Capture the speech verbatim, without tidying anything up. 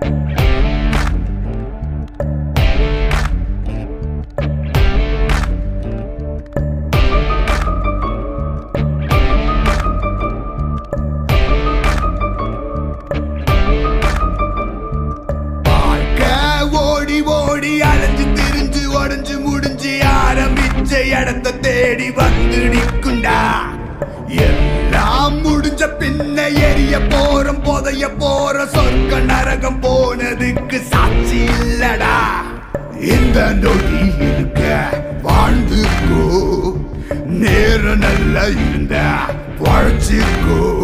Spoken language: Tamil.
இடத்த தேடி வந்து நிற்குண்டா. எல்லாம் முடிஞ்ச பின்ன எரிய போறோம், புதைய போற சொர்க்க நரகம் போனதுக்கு சாட்சி இல்லடா. இந்த நொடி இருக்க வாழ்ந்துக்கோ, நேரம் நல்லா இருந்த வாழ்ச்சிக்கோ.